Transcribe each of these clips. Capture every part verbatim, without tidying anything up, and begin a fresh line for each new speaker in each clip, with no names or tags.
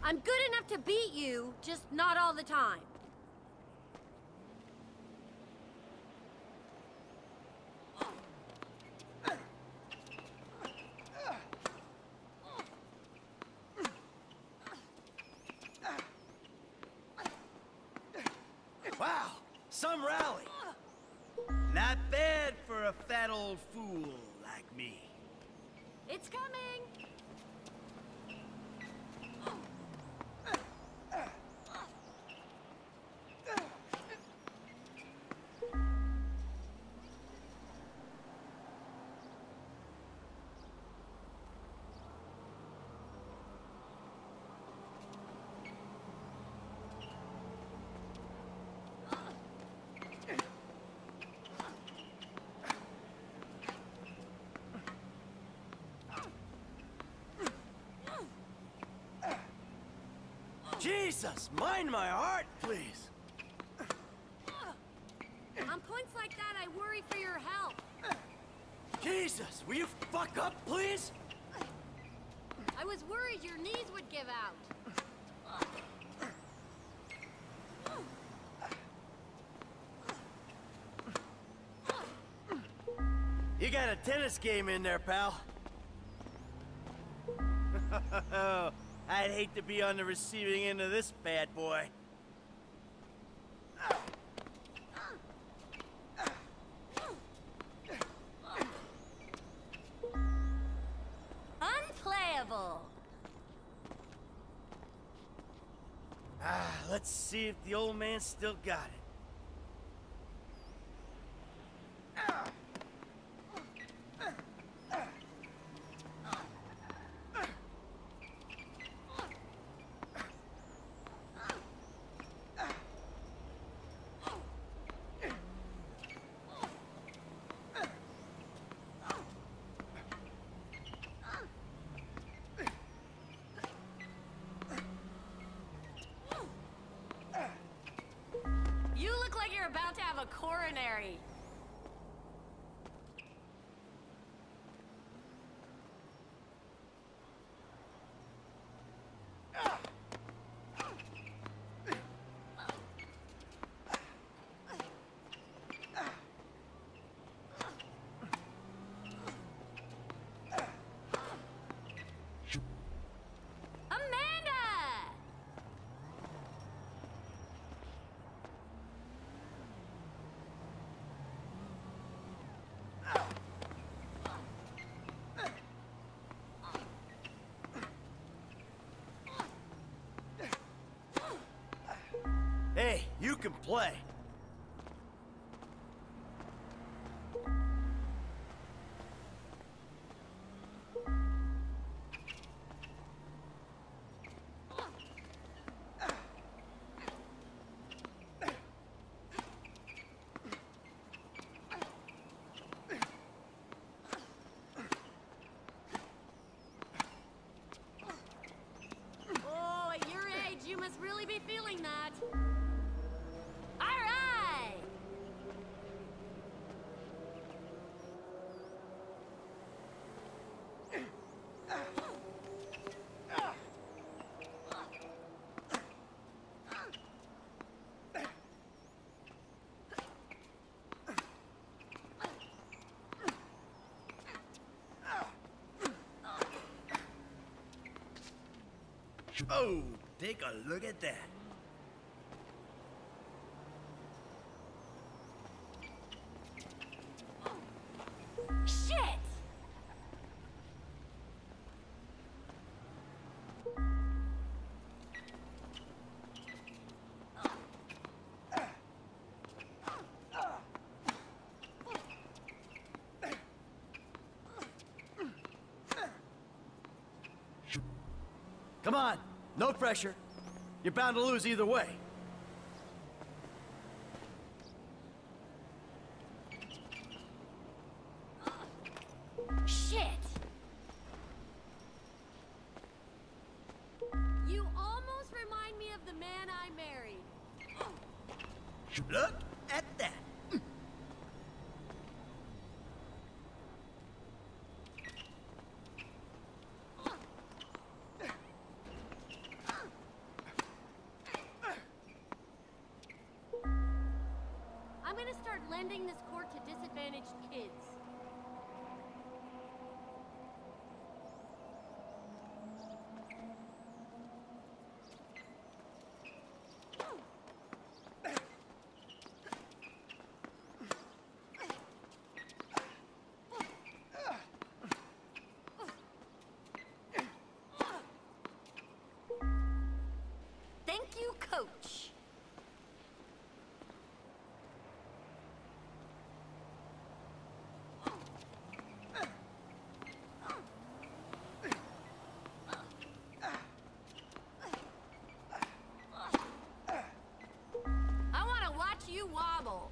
I'm good enough to beat you, just not all the time.
Wow, some rally. Not bad for a fat old fool like me.
It's coming!
Jesus, mind my heart, please.
On points like that, I worry for your health.
Jesus, will you fuck up, please?
I was worried your knees would give out.
You got a tennis game in there, pal. I'd hate to be on the receiving end of this bad boy.
Unplayable.
Ah, let's see if the old man still got it.
You look like you're about to have a coronary.
Hey, you can play.
Oh, at your age, you must really be feeling that. All right!
Oh, take a look at that.
Shit!
Come on, no pressure. You're bound to lose either way.
Shit! You almost remind me of the man I married.
Look at that.
gonna start lending this court to disadvantaged kids. Thank you, Coach. I want to watch you wobble.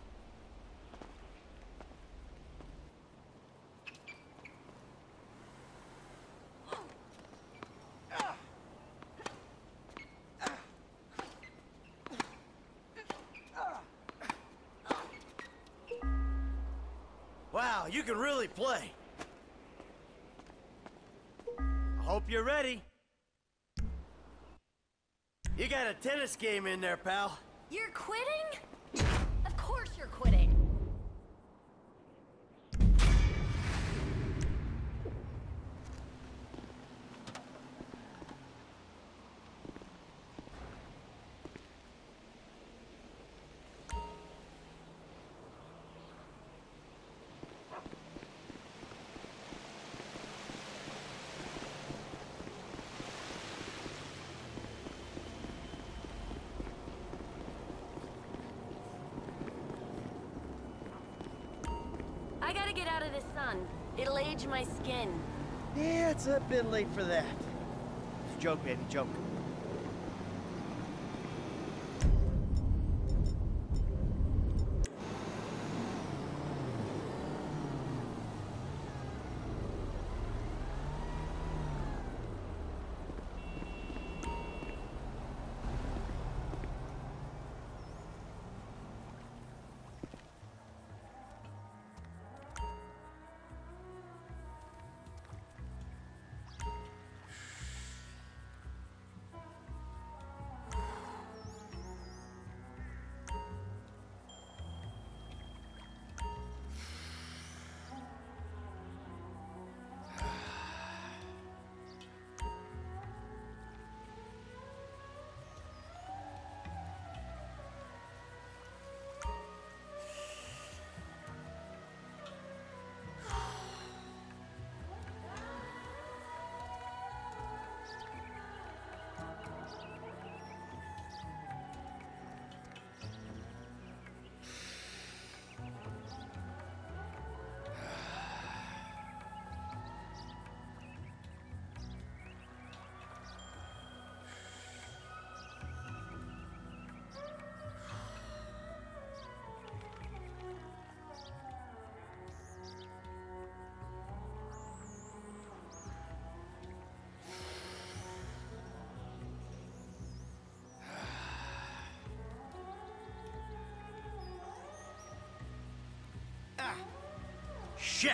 Wow, you can really play. I hope you're ready. You got a tennis game in there, pal.
You're quitting? Of course you're quitting. I gotta get out of the sun. It'll age my skin.
Yeah, it's a bit late for that. It's a joke, baby, joke. Shit!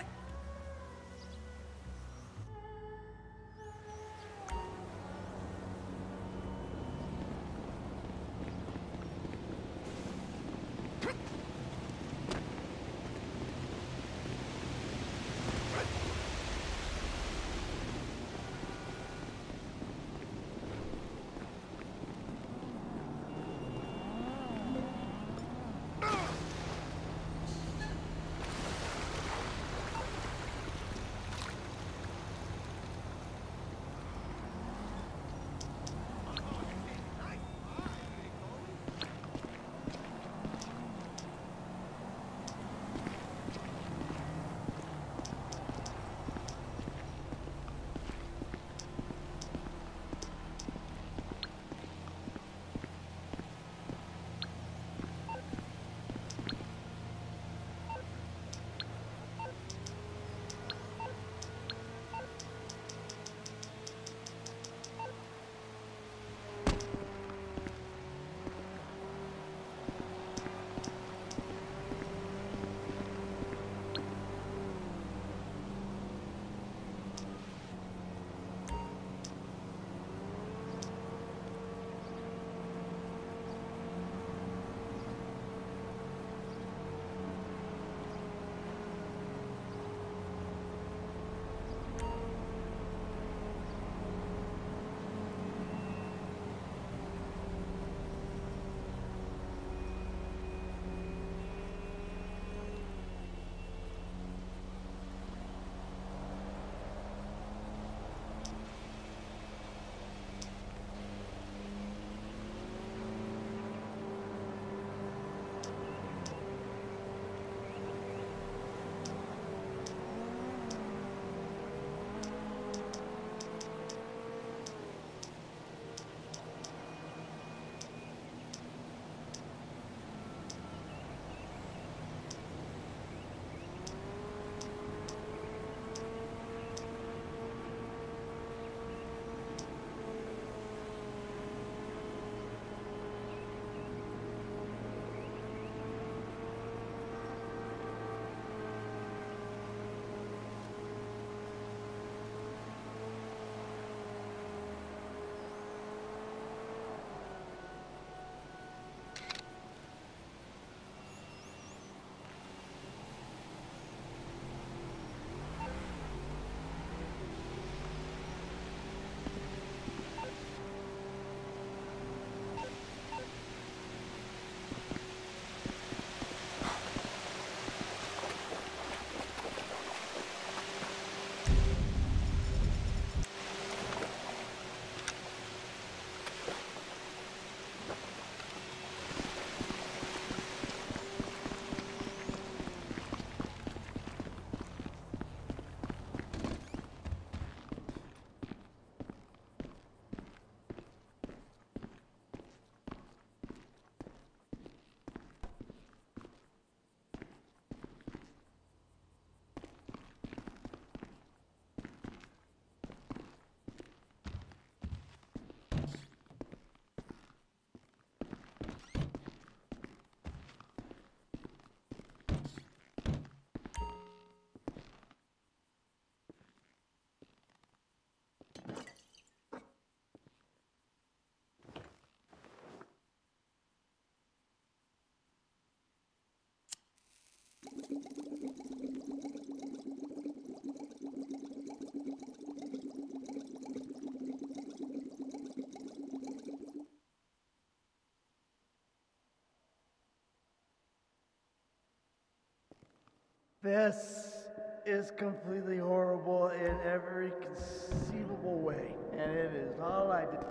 This is completely horrible in every conceivable way, and it is all I did.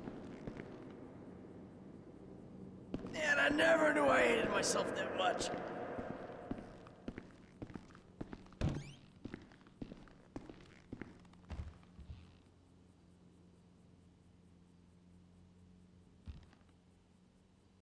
Man, I never knew I hated myself that much.